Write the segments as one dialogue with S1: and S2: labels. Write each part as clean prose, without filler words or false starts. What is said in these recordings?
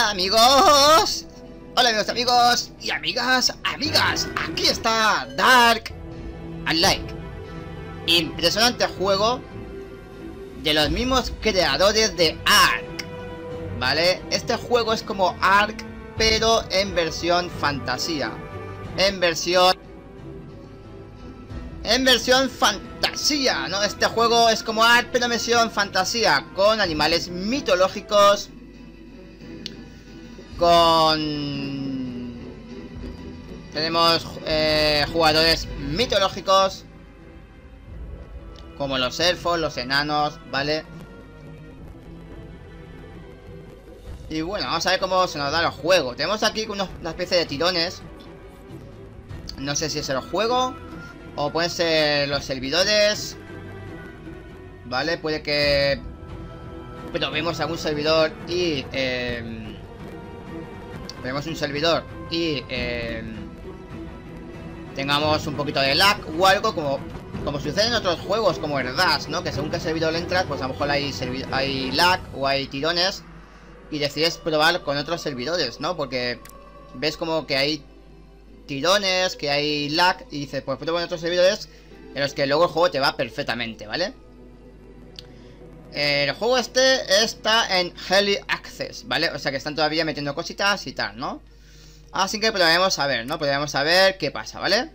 S1: amigos. Hola amigos y amigas, aquí está Dark Unlike. Impresionante juego de los mismos creadores de Ark, ¿vale? Este juego es como Ark, pero en versión fantasía. En versión fantasía, ¿no? Este juego es como Ark, pero en versión fantasía, con animales mitológicos, tenemos jugadores mitológicos como los elfos, los enanos, ¿vale? Y bueno, vamos a ver cómo se nos da el juego. Tenemos aquí una especie de tirones. No sé si es el juego o pueden ser los servidores, ¿vale? Puede que probemos algún servidor y tengamos un poquito de lag o algo, como sucede en otros juegos como el Dash, ¿no? Que según qué servidor entras, pues a lo mejor hay lag o hay tirones y decides probar con otros servidores, ¿no? Porque ves como que hay tirones, que hay lag y dices, pues pruebo en otros servidores en los que luego el juego te va perfectamente, ¿vale? El juego está en Early Access, ¿vale? O sea que están todavía metiendo cositas y tal, ¿no? Así que probaremos a ver, ¿no? Probaremos a ver qué pasa, ¿vale?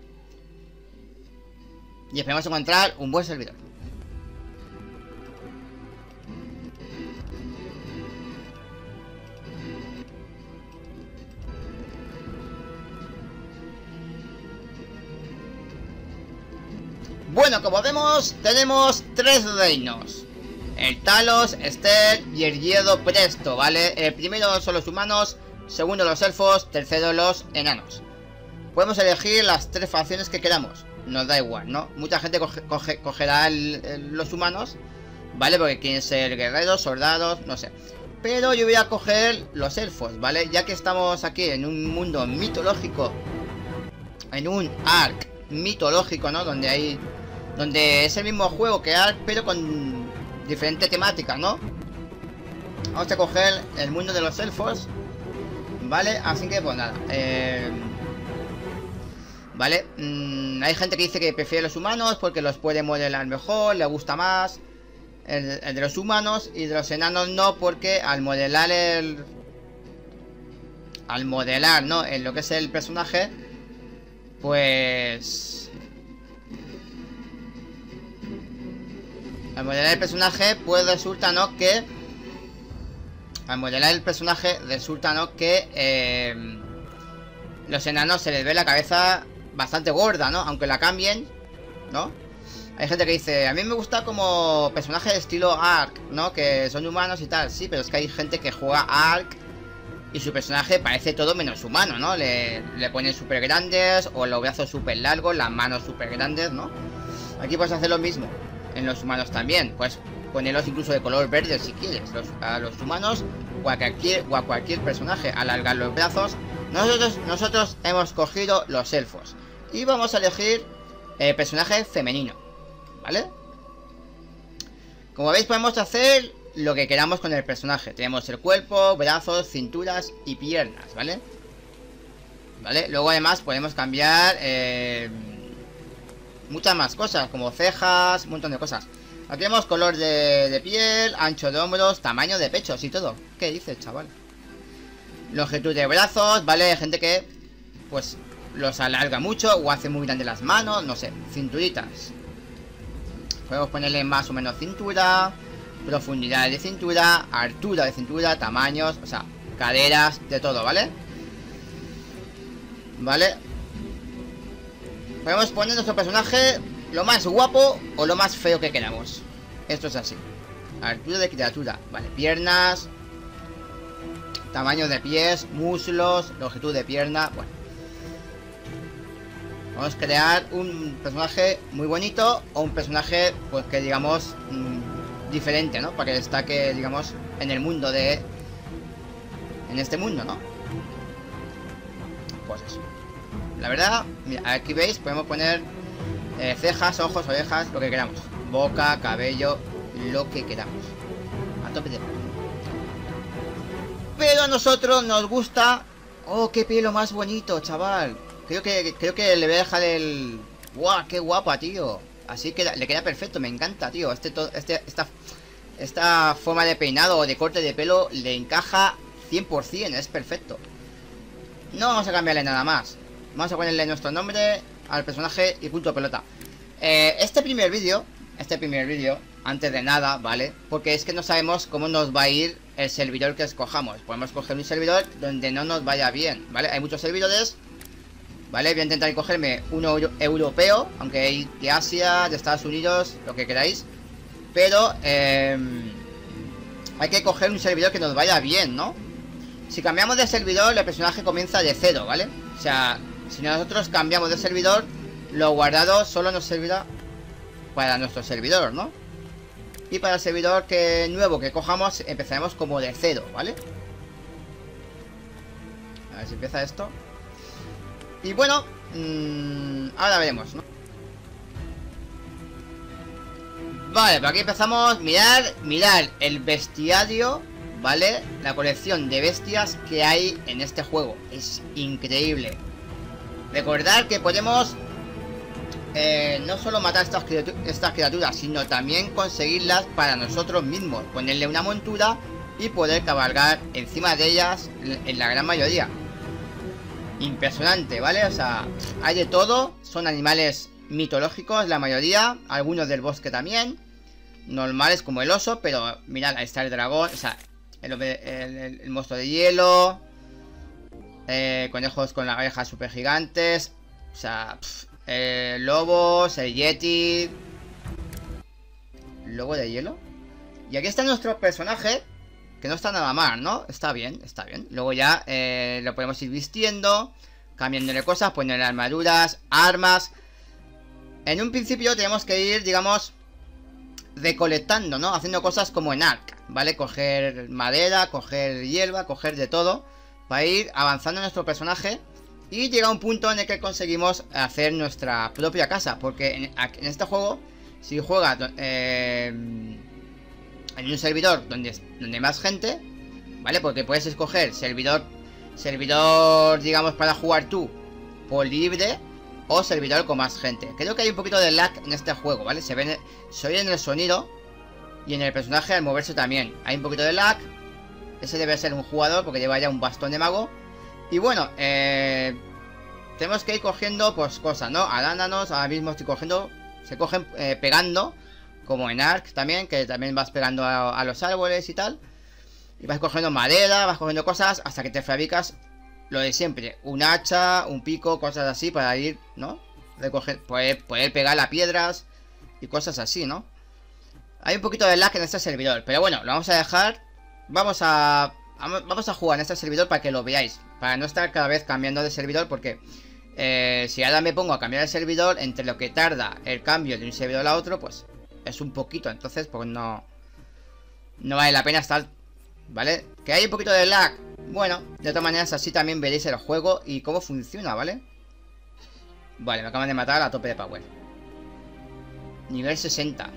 S1: Y esperemos encontrar un buen servidor. Bueno, como vemos, tenemos 3 reinos: el Talos, Esther y el Hierro Presto, ¿vale? El primero son los humanos, segundo los elfos, tercero los enanos. Podemos elegir las 3 facciones que queramos, nos da igual, ¿no? Mucha gente cogerá los humanos, ¿vale? Porque quieren ser guerreros, soldados, no sé. Pero yo voy a coger los elfos, ¿vale? Ya que estamos aquí en un mundo mitológico, en un Ark mitológico, ¿no? Donde es el mismo juego que Ark, pero con diferente temática, ¿no? Vamos a coger el mundo de los elfos, ¿vale? Así que pues nada, ¿vale? Hay gente que dice que prefiere los humanos porque los puede modelar mejor, le gusta más el de los humanos, y de los enanos no, porque al modelar, ¿no? En lo que es el personaje, pues al modelar el personaje, pues resulta, ¿no? Que los enanos se les ve la cabeza bastante gorda, ¿no? Aunque la cambien, ¿no? Hay gente que dice, a mí me gusta como personaje de estilo Ark, ¿no? Que son humanos y tal. Sí, pero es que hay gente que juega Ark y su personaje parece todo menos humano, ¿no? Le ponen súper grandes, o los brazos súper largos, las manos súper grandes, ¿no? Aquí puedes hacer lo mismo en los humanos también. Puedes ponerlos incluso de color verde si quieres, a los humanos o a cualquier personaje. Alargar los brazos. Nosotros hemos cogido los elfos y vamos a elegir personaje femenino, ¿vale? Como veis, podemos hacer lo que queramos con el personaje. Tenemos el cuerpo, brazos, cinturas y piernas, ¿vale? Luego además podemos cambiar muchas más cosas, como cejas, un montón de cosas. Aquí tenemos color de piel, ancho de hombros, tamaño de pechos y todo. ¿Qué dices, chaval? Longitud de brazos, ¿vale? Hay gente que pues los alarga mucho o hace muy grandes las manos, no sé. Cinturitas. Podemos ponerle más o menos cintura, profundidad de cintura, altura de cintura, tamaños, o sea, caderas, de todo, ¿vale? Podemos poner nuestro personaje lo más guapo o lo más feo que queramos. Esto es así. Altura de criatura, vale, piernas, tamaño de pies, muslos, longitud de pierna, bueno. Vamos a crear un personaje muy bonito o un personaje, pues que digamos, diferente, ¿no? Para que destaque, digamos, en el mundo en este mundo, ¿no? Pues eso. La verdad, mira, aquí veis, podemos poner cejas, ojos, orejas, lo que queramos. Boca, cabello, lo que queramos. A tope de... Pero a nosotros nos gusta... ¡Oh, qué pelo más bonito, chaval! Creo que le voy a dejar el... ¡Guau, qué guapa, tío! Así que le queda perfecto, me encanta, tío. Esta forma de peinado o de corte de pelo le encaja 100%, es perfecto. No vamos a cambiarle nada más. Vamos a ponerle nuestro nombre al personaje y punto pelota. Este primer vídeo, antes de nada, ¿vale? Porque es que no sabemos cómo nos va a ir el servidor que escojamos. Podemos coger un servidor donde no nos vaya bien, ¿vale? Hay muchos servidores, ¿vale? Voy a intentar cogerme uno europeo, aunque hay de Asia, de Estados Unidos, lo que queráis. Pero hay que coger un servidor que nos vaya bien, ¿no? Si cambiamos de servidor, el personaje comienza de cero, ¿vale? O sea, si nosotros cambiamos de servidor, lo guardado solo nos servirá para nuestro servidor, ¿no? Y para el servidor nuevo que cojamos, empezaremos como de cero, ¿vale? A ver si empieza esto. Y bueno, ahora veremos, ¿no? Vale, por aquí empezamos. Mirad el bestiario, ¿vale? La colección de bestias que hay en este juego. Es increíble. Recordad que podemos no solo matar estas criaturas, sino también conseguirlas para nosotros mismos. Ponerle una montura y poder cabalgar encima de ellas en la gran mayoría. Impresionante, ¿vale? O sea, hay de todo. Son animales mitológicos, la mayoría. Algunos del bosque también. Normales como el oso, pero mirad, ahí está el dragón. O sea, el monstruo de hielo. Conejos con las orejas super gigantes. O sea, lobos, el yeti. ¿Lobo de hielo? Y aquí está nuestro personaje, que no está nada mal, ¿no? Está bien, está bien. Luego ya lo podemos ir vistiendo, cambiándole cosas, poniéndole armaduras, armas. En un principio tenemos que ir, digamos, recolectando, ¿no? Haciendo cosas como en Ark, ¿vale? Coger madera, coger hierba, coger de todo, para ir avanzando nuestro personaje y llega a un punto en el que conseguimos hacer nuestra propia casa. Porque en este juego, si juegas en un servidor donde hay más gente, ¿vale? Porque puedes escoger servidor, digamos, para jugar tú por libre, o servidor con más gente. Creo que hay un poquito de lag en este juego, ¿vale? Se oye en el sonido y en el personaje al moverse también. Hay un poquito de lag. Ese debe ser un jugador porque lleva ya un bastón de mago. Y bueno, tenemos que ir cogiendo pues cosas, ¿no? Arándanos, ahora mismo estoy cogiendo. Se cogen pegando, como en Ark también, que también vas pegando a los árboles y tal. Y vas cogiendo madera, vas cogiendo cosas hasta que te fabricas lo de siempre, un hacha, un pico, cosas así para ir, ¿no? Poder pegar a piedras y cosas así, ¿no? Hay un poquito de lag en este servidor, pero bueno, lo vamos a dejar. Vamos a jugar en este servidor para que lo veáis, para no estar cada vez cambiando de servidor, porque si ahora me pongo a cambiar de servidor, entre lo que tarda el cambio de un servidor a otro, pues es un poquito, entonces pues no vale la pena estar, ¿vale? Que hay un poquito de lag. Bueno, de todas maneras así también veréis el juego y cómo funciona, ¿vale? Vale, me acaban de matar a tope de power. Nivel 60.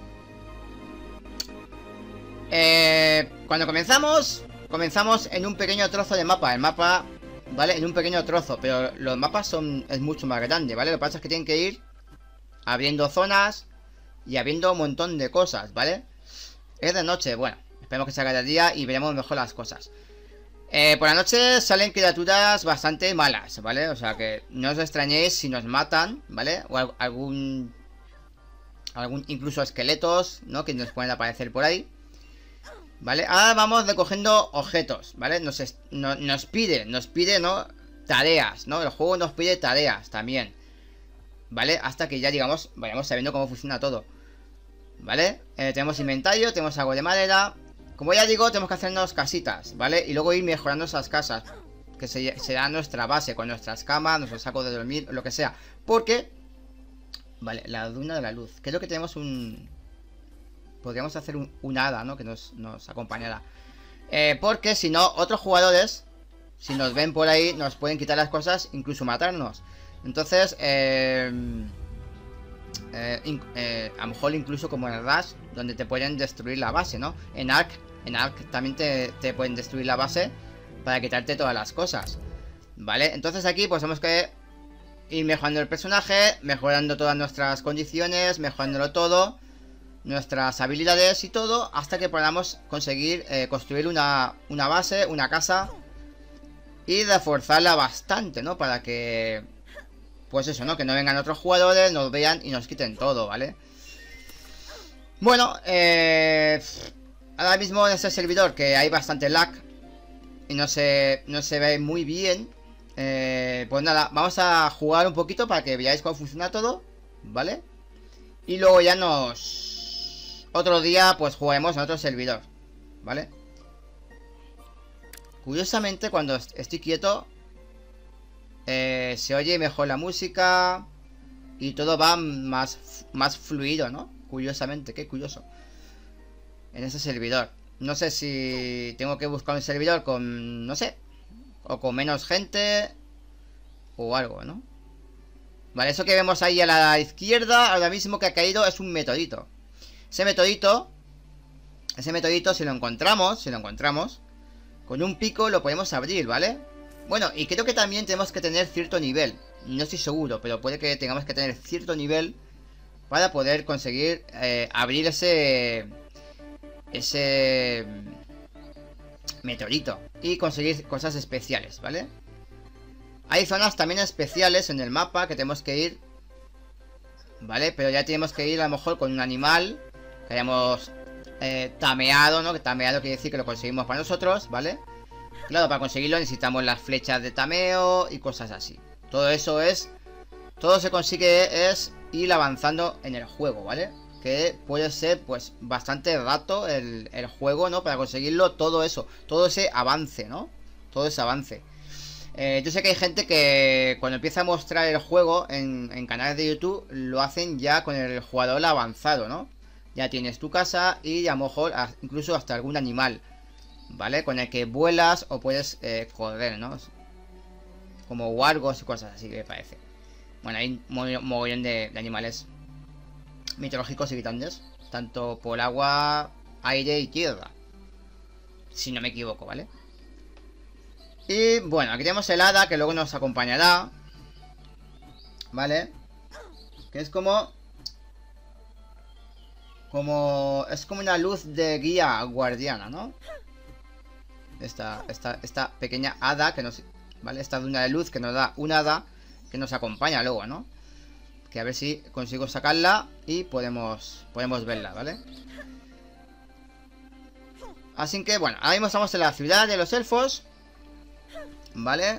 S1: Cuando comenzamos en un pequeño trozo de mapa. El mapa, ¿vale? En un pequeño trozo, pero los mapas es mucho más grande, ¿vale? Lo que pasa es que tienen que ir abriendo zonas y abriendo un montón de cosas, ¿vale? Es de noche, bueno, esperemos que salga de día y veremos mejor las cosas. Por la noche salen criaturas bastante malas, ¿vale? O sea que no os extrañéis si nos matan, ¿vale? O algún incluso esqueletos, ¿no? Que nos pueden aparecer por ahí, ¿vale? Ahora vamos recogiendo objetos, ¿vale? Nos pide, ¿no? Tareas, ¿no? El juego nos pide tareas también, ¿vale? Hasta que ya, digamos, vayamos sabiendo cómo funciona todo, ¿vale? Tenemos inventario, tenemos algo de madera. Como ya digo, tenemos que hacernos casitas, ¿vale? Y luego ir mejorando esas casas, que será nuestra base, con nuestras camas, nuestros sacos de dormir, lo que sea. Porque, vale, la duna de la luz. Creo que tenemos podríamos hacer un hada, ¿no? Que nos acompañara. Porque si no, otros jugadores, si nos ven por ahí, nos pueden quitar las cosas, incluso matarnos. Entonces, a lo mejor incluso como en Rush, donde te pueden destruir la base, ¿no? En Ark también te pueden destruir la base para quitarte todas las cosas, ¿vale? Entonces aquí pues tenemos que ir mejorando el personaje, mejorando todas nuestras condiciones, mejorándolo todo, nuestras habilidades y todo, hasta que podamos conseguir construir una base, una casa, y reforzarla bastante, ¿no? Para que, pues eso, ¿no? Que no vengan otros jugadores, nos vean y nos quiten todo, ¿vale? Bueno, ahora mismo en este servidor que hay bastante lag y no se ve muy bien, pues nada, vamos a jugar un poquito para que veáis cómo funciona todo, ¿vale? Y luego ya otro día pues jugaremos en otro servidor, ¿vale? Curiosamente cuando estoy quieto se oye mejor la música y todo va más fluido, ¿no? Curiosamente, qué curioso. En ese servidor. No sé si tengo que buscar un servidor con, no sé, o con menos gente o algo, ¿no? Vale, eso que vemos ahí a la izquierda ahora mismo que ha caído es un meteorito. Ese meteorito, si lo encontramos, con un pico lo podemos abrir, ¿vale? Bueno, y creo que también tenemos que tener cierto nivel. No estoy seguro, pero puede que tengamos que tener cierto nivel para poder conseguir abrir ese meteorito y conseguir cosas especiales, ¿vale? Hay zonas también especiales en el mapa que tenemos que ir, ¿vale? Pero ya tenemos que ir a lo mejor con un animal que hayamos tameado, ¿no? Que tameado quiere decir que lo conseguimos para nosotros, ¿vale? Claro, para conseguirlo necesitamos las flechas de tameo y cosas así. Todo se consigue es ir avanzando en el juego, ¿vale? Que puede ser pues bastante rato el juego, ¿no? Para conseguirlo todo eso, todo ese avance, ¿no? Todo ese avance. Yo sé que hay gente que cuando empieza a mostrar el juego en canales de YouTube lo hacen ya con el jugador avanzado, ¿no? Ya tienes tu casa y a lo mejor incluso hasta algún animal, ¿vale? Con el que vuelas o puedes correr, ¿no? Como wargos y cosas así, me parece. Bueno, hay un mogollón de animales mitológicos y grandes, tanto por agua, aire y tierra, si no me equivoco, ¿vale? Y bueno, aquí tenemos el hada que luego nos acompañará, ¿vale? Que es como es como una luz de guía guardiana, ¿no? Esta pequeña hada que nos, ¿vale? Esta luna de luz que nos da un hada que nos acompaña luego, ¿no? Que a ver si consigo sacarla y podemos verla, ¿vale? Así que bueno, ahora mismo estamos en la ciudad de los elfos, ¿vale?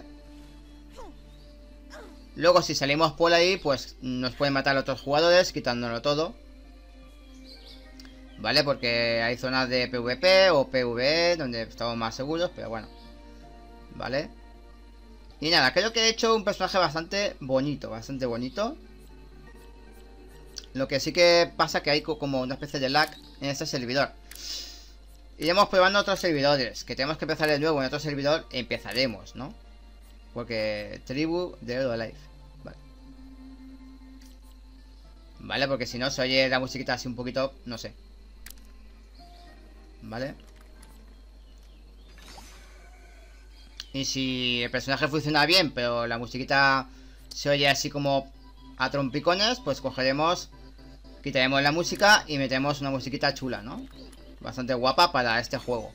S1: Luego si salimos por ahí, pues nos pueden matar otros jugadores quitándolo todo, ¿vale? Porque hay zonas de PvP o PvE donde estamos más seguros, pero bueno, ¿vale? Y nada, creo que he hecho un personaje bastante bonito, Lo que sí que pasa que hay como una especie de lag en este servidor. Iremos probando otros servidores, que tenemos que empezar de nuevo en otro servidor, empezaremos, ¿no? Porque tribu de Herbalife. Vale. Vale, porque si no se oye la musiquita así un poquito, no sé. Vale. Y si el personaje funciona bien, pero la musiquita se oye así como a trompicones, pues cogeremos, quitaremos la música y metemos una musiquita chula, ¿no? Bastante guapa para este juego.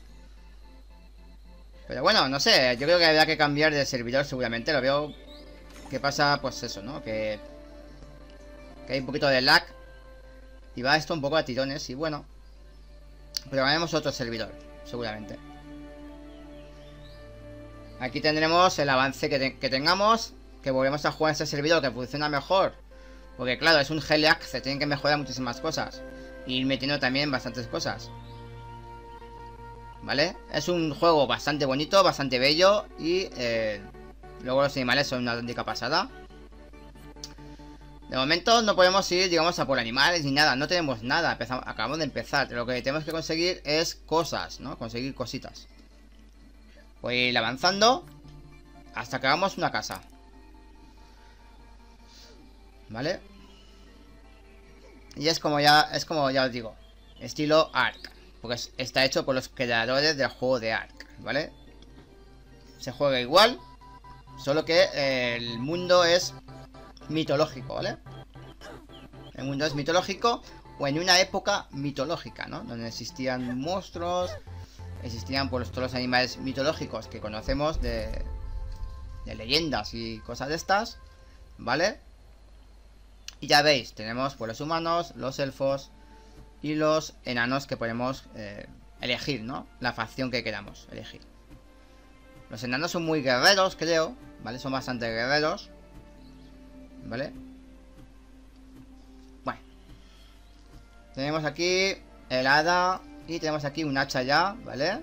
S1: Pero bueno, no sé, yo creo que habrá que cambiar de servidor seguramente. Lo veo que pasa, pues eso, ¿no? Que hay un poquito de lag. Y va esto un poco a tirones y bueno. Pero ganaremos otro servidor, seguramente. Aquí tendremos el avance que tengamos. Que volvemos a jugar en este servidor que funciona mejor. Porque claro, es un Early Access, tienen que mejorar muchísimas cosas. Y ir metiendo también bastantes cosas. ¿Vale? Es un juego bastante bonito, bastante bello. Y luego los animales son una auténtica pasada. De momento no podemos ir, digamos, a por animales ni nada. No tenemos nada, acabamos de empezar. Lo que tenemos que conseguir es cosas, ¿no? Conseguir cositas. Voy a ir avanzando hasta que hagamos una casa. ¿Vale? Y es como ya os digo, estilo Ark. Porque está hecho por los creadores del juego de Ark, ¿vale? se juega igual, solo que el mundo es mitológico, ¿vale? El mundo es mitológico o en una época mitológica, ¿no? Donde existían monstruos, existían pues todos los animales mitológicos que conocemos de leyendas y cosas de estas, ¿vale? Y ya veis, tenemos pues los humanos, los elfos y los enanos que podemos elegir, ¿no? La facción que queramos elegir. Los enanos son muy guerreros, creo, ¿vale? Son bastante guerreros, ¿vale? Bueno. Tenemos aquí el hada y tenemos aquí un hacha ya, ¿vale?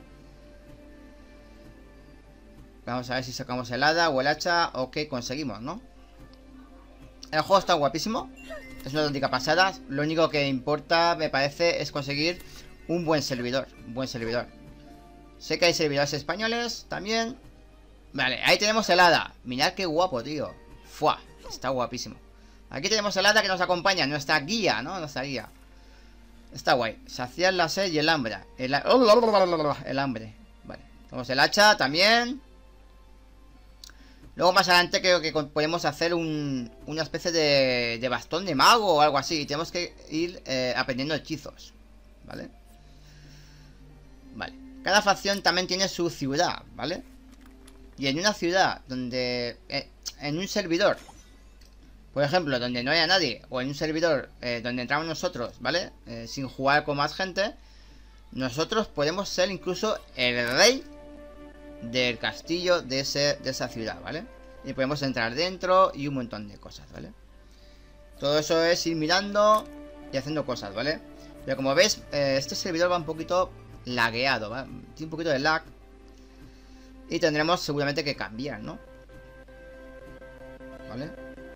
S1: Vamos a ver si sacamos el hada o el hacha o qué conseguimos, ¿no? El juego está guapísimo. Es una auténtica pasada. Lo único que importa, me parece, es conseguir un buen servidor. Un buen servidor. Sé que hay servidores españoles también. Vale, ahí tenemos el hada. Mirad qué guapo, tío. Fua, está guapísimo. Aquí tenemos el hada que nos acompaña. Nuestra guía, ¿no? Nuestra guía. Está guay. Saciar la sed y el hambre. El hambre. Vale. Tenemos el hacha también. Luego más adelante creo que podemos hacer una especie de bastón de mago o algo así. Y tenemos que ir aprendiendo hechizos. ¿Vale? Vale. Cada facción también tiene su ciudad, ¿vale? Y en una ciudad donde... en un servidor, por ejemplo, donde no haya nadie, o en un servidor donde entramos nosotros, ¿vale? Sin jugar con más gente, nosotros podemos ser incluso el rey del castillo de esa ciudad, ¿vale? Y podemos entrar dentro y un montón de cosas, ¿vale? Todo eso es ir mirando y haciendo cosas, ¿vale? Pero como veis, este servidor va un poquito lagueado, ¿vale? Tiene un poquito de lag. Y tendremos seguramente que cambiar, ¿no? ¿Vale?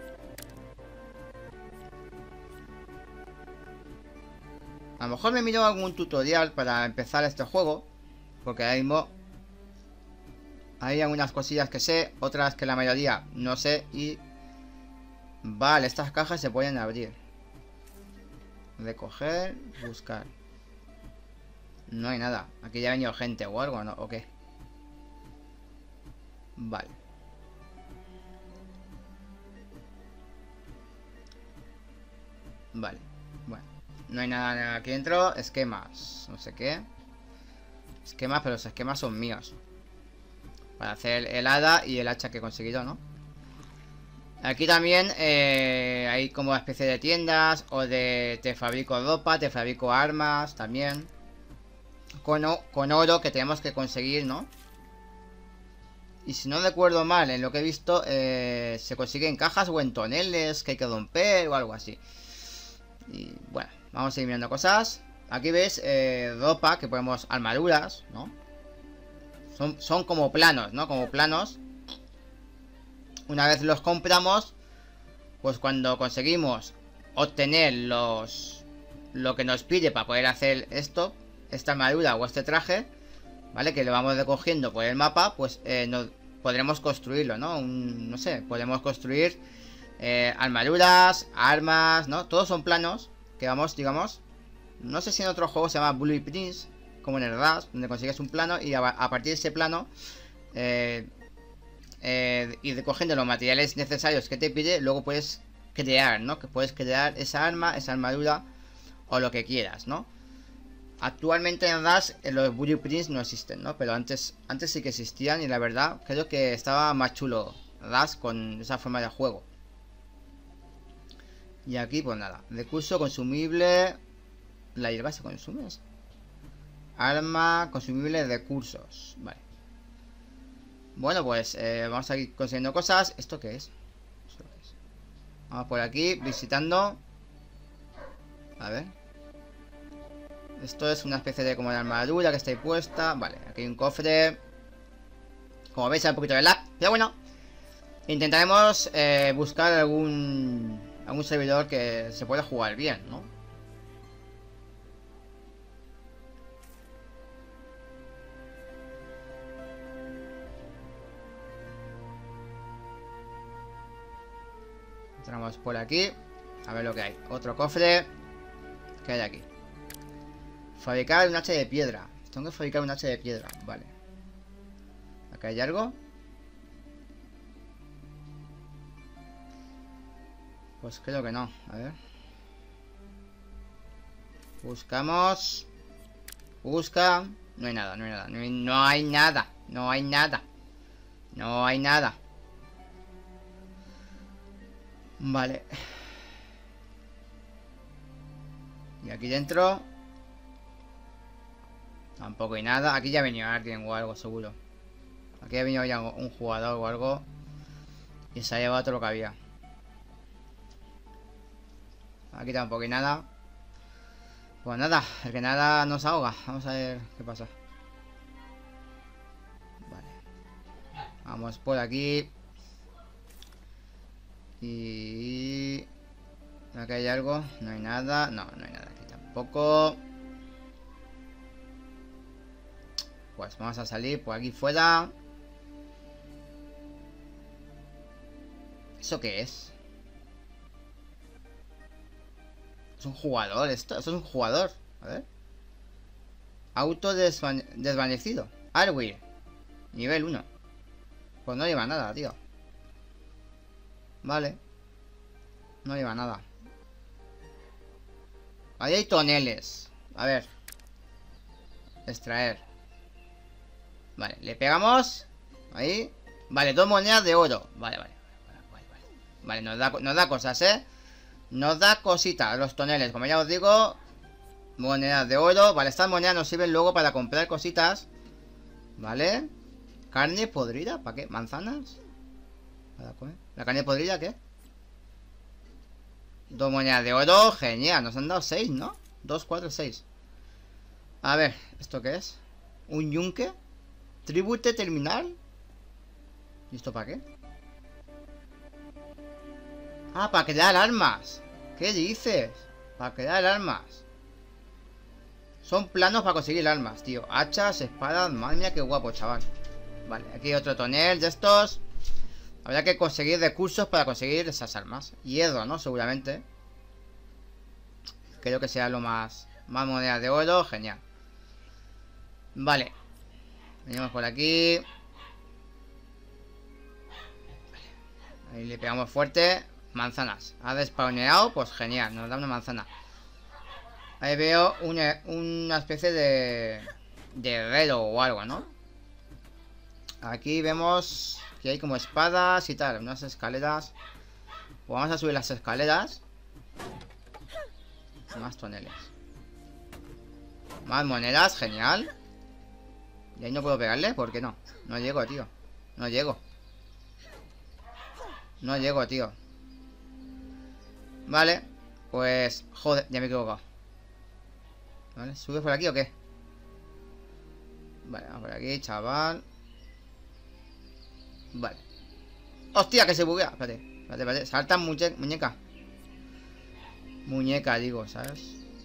S1: A lo mejor me miro algún tutorial para empezar este juego, porque ahora mismo hay algunas cosillas que sé, otras que la mayoría no sé. Y... vale, estas cajas se pueden abrir. Recoger, buscar. No hay nada. Aquí ya ha venido gente o algo, ¿no? ¿O qué? Vale. Vale. Bueno. No hay nada aquí dentro. Esquemas. No sé qué. Esquemas, pero los esquemas son míos. Para hacer el hada y el hacha que he conseguido, ¿no? Aquí también hay como una especie de tiendas. O de te fabrico ropa, te fabrico armas también. Con oro que tenemos que conseguir, ¿no? Y si no recuerdo mal, en lo que he visto, se consigue en cajas o en toneles que hay que romper o algo así. Y bueno, vamos a ir mirando cosas. Aquí veis ropa que podemos... armaduras, ¿no? Son como planos, ¿no? Como planos. Una vez los compramos, pues cuando conseguimos obtener lo que nos pide para poder hacer esto, esta armadura o este traje, ¿vale? Que lo vamos recogiendo por el mapa, pues podremos construirlo, ¿no? No sé, podemos construir armaduras, armas, ¿no? Todos son planos que vamos, digamos... No sé si en otro juego se llama Blueprints, como en el Rust, donde consigues un plano y a partir de ese plano y recogiendo los materiales necesarios que te pide, luego puedes crear, ¿no? Que puedes crear esa arma, esa armadura o lo que quieras, ¿no? Actualmente en Rust los blueprints no existen, ¿no? Pero antes sí que existían y la verdad creo que estaba más chulo Rust con esa forma de juego. Y aquí pues nada, recurso consumible. La hierba se consume. Arma, consumible, recursos. Vale. Bueno, pues vamos a ir consiguiendo cosas. ¿Esto qué es? ¿Esto qué es? Vamos por aquí, visitando. A ver. Esto es una especie de como de armadura que está ahí puesta. Vale, aquí hay un cofre. Como veis hay un poquito de lag, pero bueno. Intentaremos buscar algún servidor que se pueda jugar bien, ¿no? Entramos por aquí. A ver lo que hay. Otro cofre. ¿Qué hay aquí? Fabricar un hacha de piedra. Tengo que fabricar un hacha de piedra. Vale. ¿Acá hay algo? Pues creo que no. A ver. Buscamos. Busca. No hay nada, no hay nada. No hay nada. No hay nada. No hay nada. Vale. Y aquí dentro tampoco hay nada. Aquí ya ha venido alguien o algo, seguro. Aquí ha venido ya un jugador o algo y se ha llevado todo lo que había. Aquí tampoco hay nada. Pues nada, el que nada nos ahoga. Vamos a ver qué pasa. Vale. Vamos por aquí. Y... aquí hay algo. No hay nada. No, no hay nada aquí tampoco. Pues vamos a salir por aquí fuera. ¿Eso qué es? Es un jugador esto. Eso es un jugador. A ver. Auto desvanecido. Arwir. Nivel 1. Pues no lleva nada, tío. Vale. No lleva nada. Ahí hay toneles. A ver. Extraer. Vale, le pegamos. Ahí. Vale, 2 monedas de oro. Vale, vale. Vale, nos da cosas, ¿eh? Nos da cositas, los toneles. Como ya os digo, monedas de oro. Vale, estas monedas nos sirven luego para comprar cositas. Vale. Carne podrida, ¿para qué? ¿Manzanas? ¿Para comer? ¿La carne podrida qué? 2 monedas de oro, genial. Nos han dado 6, ¿no? 2, 4, 6. A ver, ¿esto qué es? ¿Un yunque? ¿Tribute terminal? ¿Y esto para qué? Ah, para crear armas. ¿Qué dices? Para crear armas. Son planos para conseguir armas, tío. Hachas, espadas. Madre mía, qué guapo, chaval. Vale, aquí hay otro tonel de estos. Habrá que conseguir recursos para conseguir esas armas. Hierro, ¿no? Seguramente. Creo que sea lo más... más monedas de oro. Genial. Vale. Venimos por aquí. Vale. Ahí le pegamos fuerte. Manzanas. Ha despawneado. Pues genial. Nos da una manzana. Ahí veo una especie de herrero o algo, ¿no? Aquí vemos que hay como espadas y tal. Unas escaleras. Pues vamos a subir las escaleras. Más toneles. Más monedas. Genial. Y ahí no puedo pegarle. ¿Por qué no? No llego, tío. No llego. No llego, tío. Vale. Pues... joder, ya me he equivocado. Vale, ¿sube por aquí o qué? Vale, vamos por aquí, chaval. Vale. ¡Hostia, que se buguea! Espérate, espérate, espérate. Salta muñeca. Muñeca, digo, ¿sabes?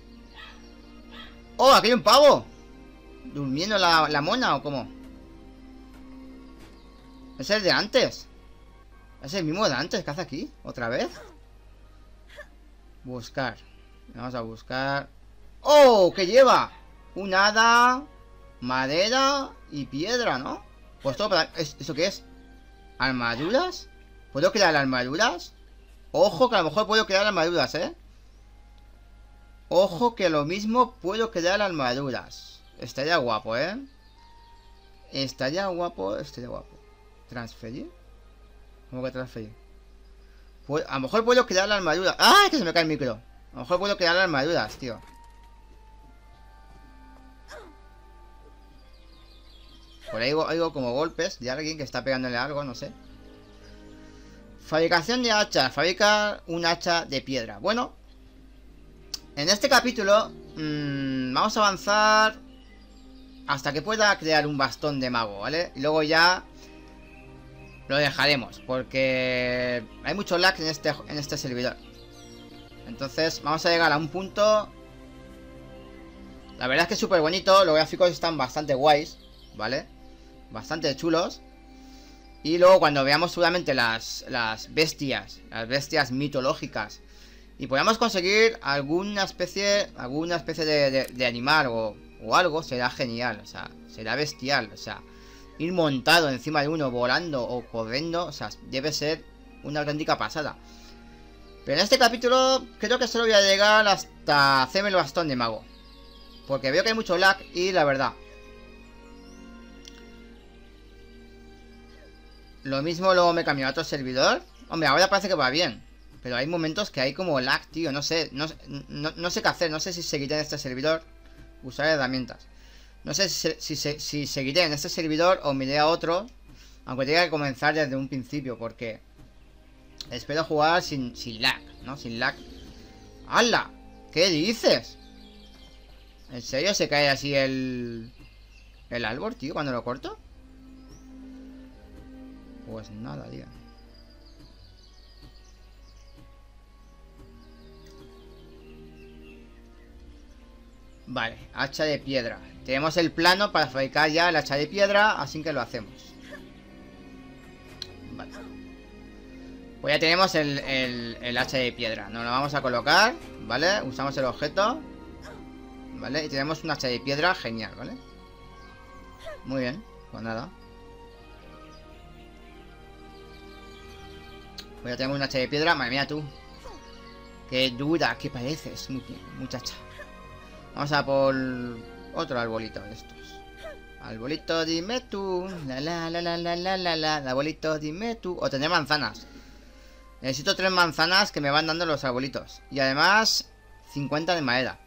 S1: ¡Oh, aquí hay un pavo! ¿Durmiendo la mona o cómo? ¿Es el de antes? ¿Es el mismo de antes que hace aquí? ¿Otra vez? Buscar. Vamos a buscar. ¡Oh! ¿Qué lleva? Un hada, madera y piedra, ¿no? Pues todo para... ¿Eso qué es? ¿Armaduras? ¿Puedo crear armaduras? Ojo que a lo mejor puedo crear armaduras, ¿eh? Ojo que lo mismo puedo crear armaduras. Estaría guapo, ¿eh? Estaría guapo, estaría guapo. ¿Transferir? ¿Cómo que transferir? A lo mejor puedo crear la armadura. ¡Ah! Que se me cae el micro. A lo mejor puedo crear las armaduras, tío. Por ahí oigo como golpes de alguien que está pegándole algo, no sé. Fabricación de hachas. Fabrica un hacha de piedra. Bueno, en este capítulo vamos a avanzar hasta que pueda crear un bastón de mago, ¿vale? Y luego ya lo dejaremos, porque hay mucho lag en este servidor. Entonces vamos a llegar a un punto. La verdad es que es súper bonito. Los gráficos están bastante guays, ¿vale? Bastante chulos. Y luego cuando veamos seguramente las bestias, mitológicas, y podamos conseguir alguna especie de animal o algo, será genial. O sea, será bestial. O sea, ir montado encima de uno, volando o corriendo, o sea, debe ser una auténtica pasada. Pero en este capítulo creo que solo voy a llegar hasta hacerme el bastón de mago. Porque veo que hay mucho lag y la verdad. Lo mismo luego me cambió a otro servidor. Hombre, ahora parece que va bien. Pero hay momentos que hay como lag, tío. No sé, no sé qué hacer. No sé si seguiré en este servidor. Usar herramientas. No sé si seguiré en este servidor o me iré a otro. Aunque tenga que comenzar desde un principio. Porque espero jugar sin lag, ¿no? Sin lag. ¡Hala! ¿Qué dices? ¿En serio se cae así el árbol, tío, cuando lo corto? Pues nada, tío. Vale, hacha de piedra. Tenemos el plano para fabricar ya el hacha de piedra, así que lo hacemos. Vale. Pues ya tenemos el hacha de piedra. Nos lo vamos a colocar, ¿vale? Usamos el objeto. Vale, y tenemos un hacha de piedra genial, ¿vale? Muy bien, pues nada. Pues ya tenemos un hacha de piedra. Madre mía, tú. Qué dura, que pareces, muchacha. Vamos a por otro arbolito de estos. Arbolito, dime tú. La. Arbolito, dime tú. O tener manzanas. Necesito 3 manzanas que me van dando los arbolitos. Y además 50 de madera.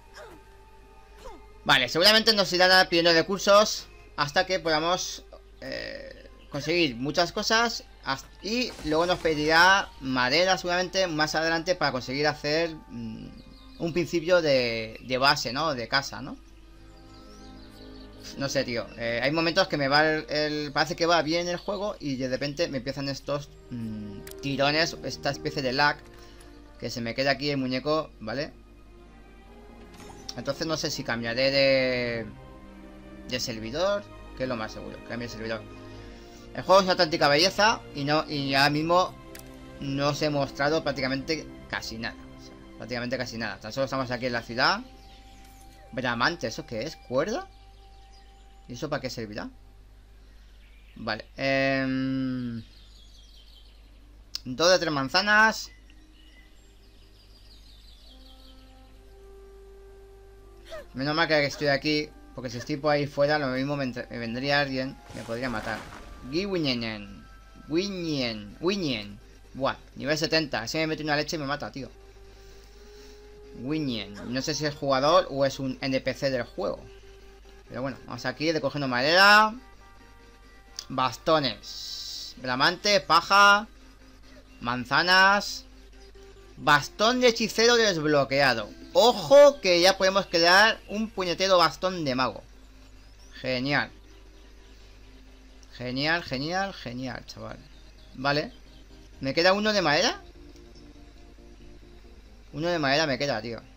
S1: Vale, seguramente nos irán pidiendo recursos hasta que podamos conseguir muchas cosas. Y luego nos pedirá madera seguramente más adelante para conseguir hacer un principio de base, ¿no? De casa, ¿no? No sé, tío. Hay momentos que me va parece que va bien el juego y de repente me empiezan estos tirones, esta especie de lag. Que se me queda aquí el muñeco, ¿vale? Entonces no sé si cambiaré de servidor, que es lo más seguro, cambie de servidor. El juego es una auténtica belleza y ahora mismo no se ha mostrado prácticamente casi nada. O sea, prácticamente casi nada. Tan solo estamos aquí en la ciudad. Bramante, ¿eso qué es? ¿Cuerda? ¿Y eso para qué servirá? Vale. 2 de 3 manzanas. Menos mal que estoy aquí. Porque si estoy por ahí fuera, lo mismo me vendría alguien. Me podría matar. Winien. Buah, nivel 70. Ese me mete una leche y me mata, tío. Winien. No sé si es jugador o es un NPC del juego. Pero bueno, vamos aquí recogiendo madera. Bastones. Bramante, paja. Manzanas. Bastón de hechicero desbloqueado. Ojo que ya podemos crear un puñetero bastón de mago. Genial. Genial, chaval. Vale. ¿Me queda uno de madera? Uno de madera me queda, tío.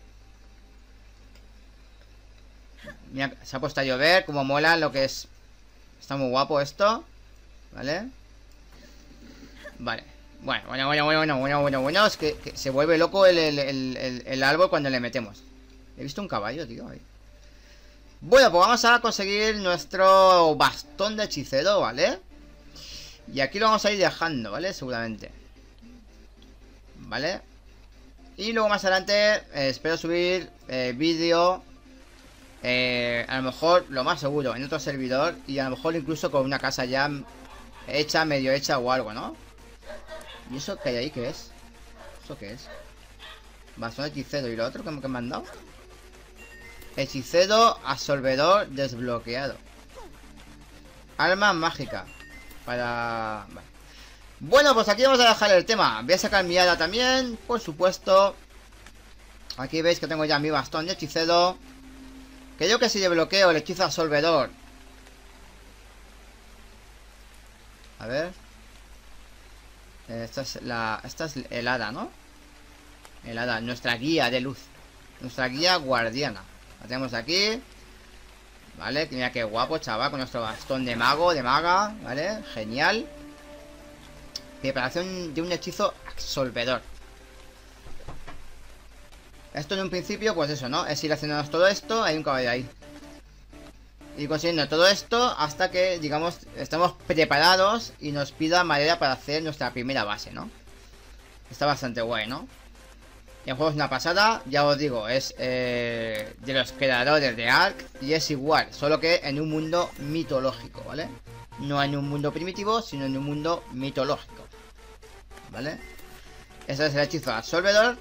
S1: Mira, se ha puesto a llover. Como mola lo que es. Está muy guapo esto. Vale. Vale. Bueno. Es que se vuelve loco el árbol cuando le metemos. He visto un caballo, tío, ahí. Bueno, pues vamos a conseguir nuestro bastón de hechicero, ¿vale? Y aquí lo vamos a ir dejando, ¿vale? Seguramente. ¿Vale? Y luego más adelante espero subir vídeo. A lo mejor, lo más seguro, en otro servidor. Y a lo mejor incluso con una casa ya hecha, medio hecha o algo, ¿no? ¿Y eso que hay ahí qué es? ¿Eso qué es? Bastón de hechicero. ¿Y lo otro que me han dado? Hechicero absorbedor desbloqueado. Arma mágica. Para... Vale. Bueno, pues aquí vamos a dejar el tema. Voy a sacar mi hada también, por supuesto. Aquí veis que tengo ya mi bastón de hechicero. Que yo que si desbloqueo el hechizo absorbedor. A ver. Esta es el hada, ¿no? El hada, nuestra guía de luz. Nuestra guía guardiana. La tenemos aquí. Vale, mira qué guapo, chaval. Con nuestro bastón de mago, de maga. Vale, genial. Preparación de un hechizo absorbedor. Esto en un principio, pues eso, ¿no? Es ir haciéndonos todo esto. Hay un caballo ahí. Y consiguiendo todo esto hasta que, digamos, estemos preparados y nos pida madera para hacer nuestra primera base, ¿no? Está bastante guay, ¿no? Y el juego es una pasada, ya os digo, es de los creadores de Ark y es igual, solo que en un mundo mitológico, ¿vale? No en un mundo primitivo, sino en un mundo mitológico, ¿vale? Este es el hechizo Absolvedor,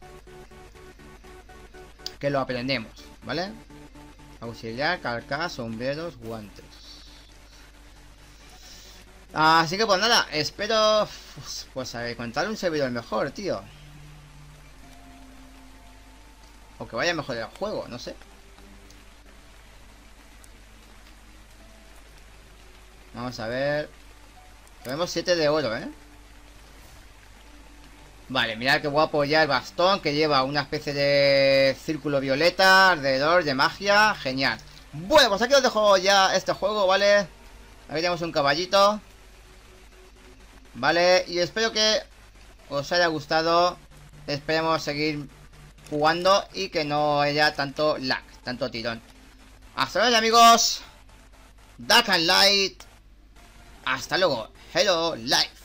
S1: que lo aprendemos, ¿vale? Auxiliar, carcas, sombreros, guantes. Así que pues nada, espero pues encontrar un servidor mejor, tío. O que vaya mejor el juego, no sé. Vamos a ver. Tenemos 7 de oro, ¿eh? Vale, mirad qué guapo ya el bastón, que lleva una especie de círculo violeta alrededor de magia. Genial. Bueno, pues aquí os dejo ya este juego, ¿vale? Aquí tenemos un caballito. Vale, y espero que os haya gustado. Esperemos seguir jugando y que no haya tanto lag, tanto tirón. Hasta luego, amigos. Dark and Light. Hasta luego. Hello, Life.